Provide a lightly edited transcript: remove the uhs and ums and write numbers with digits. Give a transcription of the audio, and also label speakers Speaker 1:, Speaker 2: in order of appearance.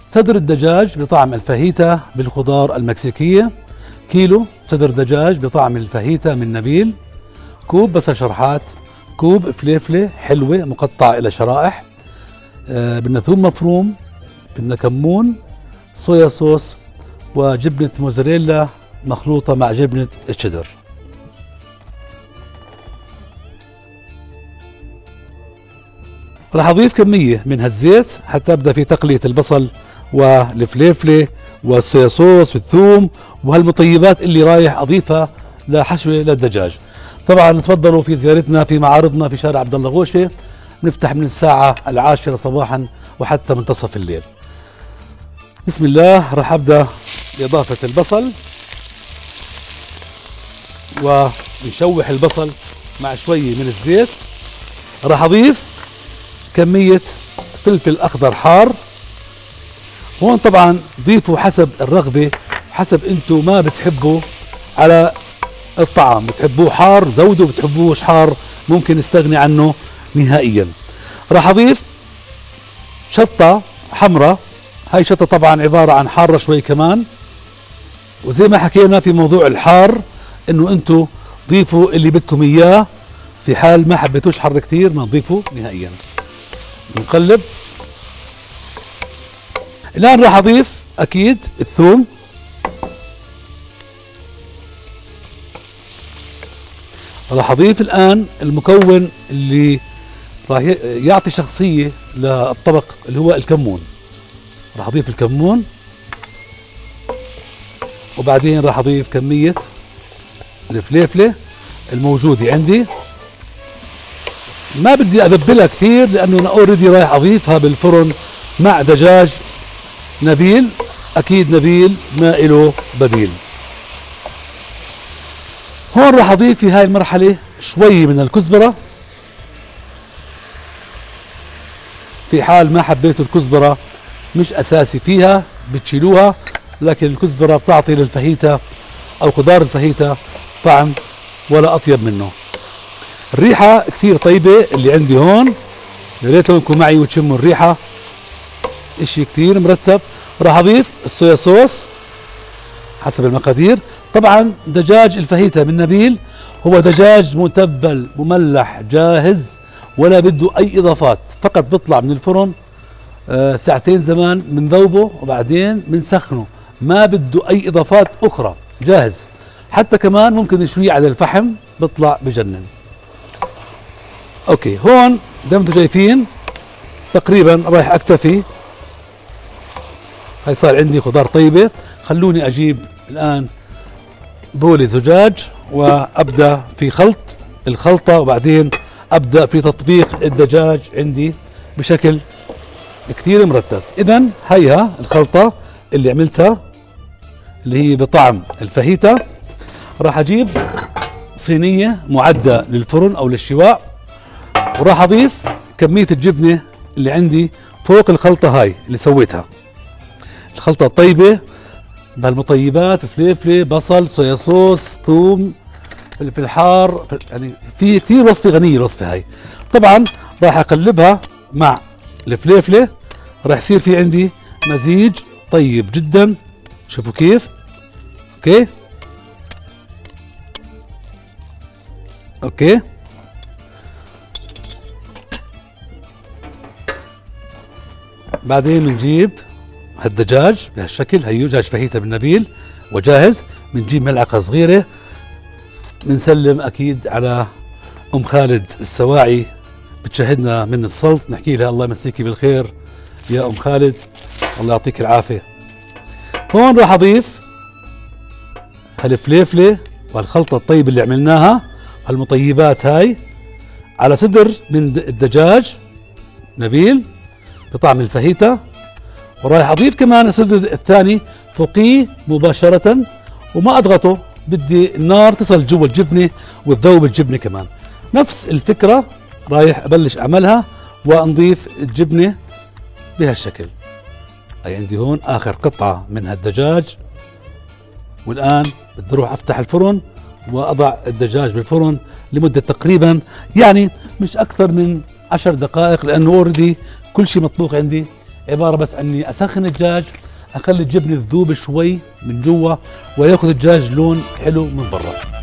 Speaker 1: صدر الدجاج بطعم الفاهيتا بالخضار المكسيكية، كيلو صدر دجاج بطعم الفاهيتا من نبيل، كوب بصل شرحات، كوب فليفلة حلوة مقطعة إلى شرائح، بدنا ثوم مفروم، بدنا كمون، صويا صوص، وجبنة موزاريلا مخلوطة مع جبنة الشيدر. راح أضيف كمية من هالزيت حتى أبدأ في تقلية البصل والفليفلة والصويا صوص والثوم وهالمطيبات اللي رايح أضيفها لحشوة للدجاج. طبعا تفضلوا في زيارتنا في معارضنا في شارع عبد الله غوشة، نفتح من الساعة 10 صباحا وحتى منتصف الليل. بسم الله. راح أبدأ بإضافة البصل ونشوح البصل مع شوية من الزيت. راح أضيف كمية فلفل أخضر حار. هون طبعا ضيفوا حسب الرغبة، حسب انتو ما بتحبوا على الطعام، بتحبوه حار زودوا، بتحبوش حار ممكن نستغني عنه نهائيا. راح أضيف شطة حمراء، هاي شطة طبعا عبارة عن حارة شوي كمان، وزي ما حكينا في موضوع الحار انه انتو ضيفوا اللي بدكم اياه، في حال ما حبيتوش حر كتير ما تضيفوا نهائيا. نقلب. الآن راح أضيف أكيد الثوم، راح أضيف الآن المكون اللي راح يعطي شخصية للطبق اللي هو الكمون. راح أضيف الكمون، وبعدين راح أضيف كمية الفليفلة الموجودة عندي. ما بدي أذبلها كثير لأنه أنا أوريدي رايح أضيفها بالفرن مع دجاج نبيل، أكيد نبيل ما إله بديل. هون راح أضيف في هاي المرحلة شوي من الكزبرة، في حال ما حبيتوا الكزبرة مش أساسي فيها بتشيلوها، لكن الكزبرة بتعطي للفاهيتا أو خضار الفاهيتا طعم ولا أطيب منه. الريحة كثير طيبة اللي عندي هون، يا ريت لو انكم معي وتشموا الريحة، اشي كثير مرتب. راح اضيف الصويا صوص حسب المقادير. طبعا دجاج الفاهيتا من نبيل هو دجاج متبل مملح جاهز، ولا بده اي اضافات، فقط بيطلع من الفرن ساعتين زمان بنذوبه وبعدين بنسخنه، ما بده اي اضافات اخرى، جاهز. حتى كمان ممكن نشويه على الفحم بيطلع بجنن. اوكي، هون زي ما انتم شايفين تقريبا رايح اكتفي. هاي صار عندي خضار طيبة. خلوني اجيب الان بولة زجاج وابدا في خلط الخلطة، وبعدين ابدا في تطبيق الدجاج عندي بشكل كثير مرتب. اذا هيها الخلطة اللي عملتها اللي هي بطعم الفاهيتا. راح اجيب صينية معدة للفرن او للشواء، وراح اضيف كمية الجبنة اللي عندي فوق الخلطة هاي اللي سويتها. الخلطة الطيبة بهالمطيبات، فليفلة، بصل، صويا صوص، ثوم، فلفل حار، يعني في كثير وصفة غنية الوصفة هاي. طبعا راح اقلبها مع الفليفلة، راح يصير في عندي مزيج طيب جدا. شوفوا كيف. اوكي اوكي. بعدين بنجيب هالدجاج بهالشكل، هيو دجاج فاهيتا بالنبيل وجاهز. بنجيب ملعقة صغيرة، بنسلم أكيد على أم خالد السواعي بتشاهدنا من السلط، نحكي لها الله يمسيكي بالخير يا أم خالد، الله يعطيك العافية. هون راح أضيف هالفليفلة والخلطة الطيبة اللي عملناها، هالمطيبات هاي على صدر من الدجاج نبيل بطعم الفاهيتا، ورايح اضيف كمان الصدر الثاني فوقيه مباشرة وما اضغطه، بدي النار تصل جوا الجبنة وتذوب الجبنة كمان. نفس الفكرة رايح ابلش اعملها ونضيف الجبنة بهالشكل. هي عندي هون اخر قطعة من هالدجاج، والان بدي اروح افتح الفرن واضع الدجاج بالفرن لمدة تقريبا يعني مش اكثر من 10 دقائق، لانه اوريدي كل شيء مطبوخ عندي عباره بس اني اسخن الدجاج، اخلي الجبنه تذوب شوي من جوا وياخذ الدجاج لون حلو من برا.